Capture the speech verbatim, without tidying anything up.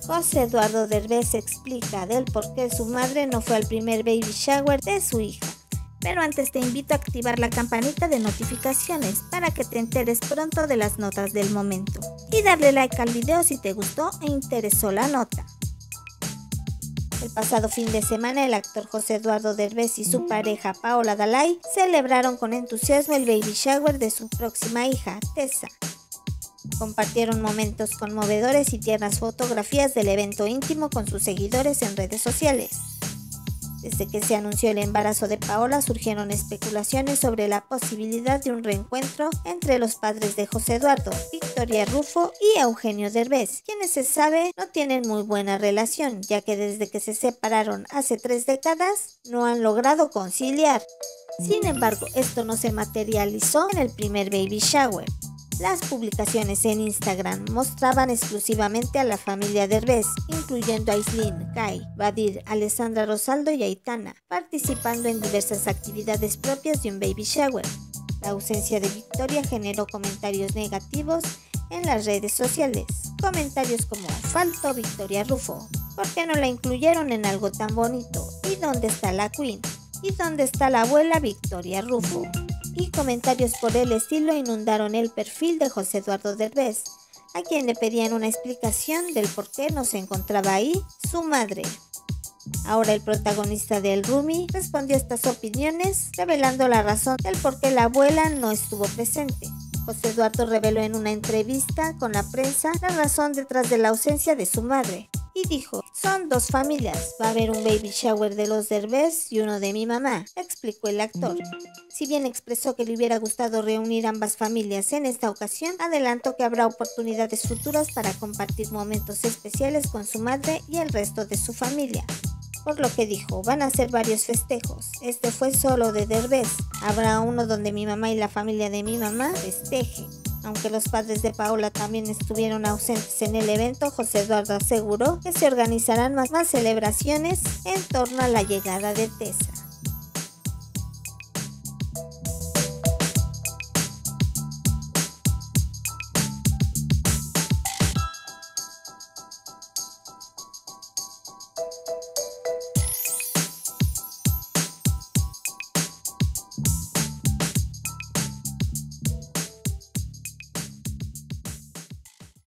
José Eduardo Derbez explica del por qué su madre no fue al primer baby shower de su hija. Pero antes te invito a activar la campanita de notificaciones para que te enteres pronto de las notas del momento. Y darle like al video si te gustó e interesó la nota. El pasado fin de semana, el actor José Eduardo Derbez y su pareja Paola Dalai celebraron con entusiasmo el baby shower de su próxima hija, Tessa. Compartieron momentos conmovedores y tiernas fotografías del evento íntimo con sus seguidores en redes sociales. Desde que se anunció el embarazo de Paola, surgieron especulaciones sobre la posibilidad de un reencuentro entre los padres de José Eduardo, Victoria Rufo y Eugenio Derbez, quienes se sabe no tienen muy buena relación, ya que desde que se separaron hace tres décadas no han logrado conciliar. Sin embargo, esto no se materializó en el primer baby shower. Las publicaciones en Instagram mostraban exclusivamente a la familia Derbez, incluyendo a Aislinn, Kai, Badir, Alessandra Rosaldo y Aitana, participando en diversas actividades propias de un baby shower. La ausencia de Victoria generó comentarios negativos en las redes sociales. Comentarios como: faltó Victoria Rufo, ¿por qué no la incluyeron en algo tan bonito? ¿Y dónde está la Queen? ¿Y dónde está la abuela Victoria Rufo? Y comentarios por el estilo inundaron el perfil de José Eduardo Derbez, a quien le pedían una explicación del por qué no se encontraba ahí su madre. Ahora el protagonista de El Roomie respondió a estas opiniones, revelando la razón del por qué la abuela no estuvo presente. José Eduardo reveló en una entrevista con la prensa la razón detrás de la ausencia de su madre. Y dijo: son dos familias, va a haber un baby shower de los Derbez y uno de mi mamá, explicó el actor. Si bien expresó que le hubiera gustado reunir ambas familias en esta ocasión, adelantó que habrá oportunidades futuras para compartir momentos especiales con su madre y el resto de su familia. Por lo que dijo: van a ser varios festejos, este fue solo de Derbez, habrá uno donde mi mamá y la familia de mi mamá festejen. Aunque los padres de Paola también estuvieron ausentes en el evento, José Eduardo aseguró que se organizarán más, más celebraciones en torno a la llegada de Tessa.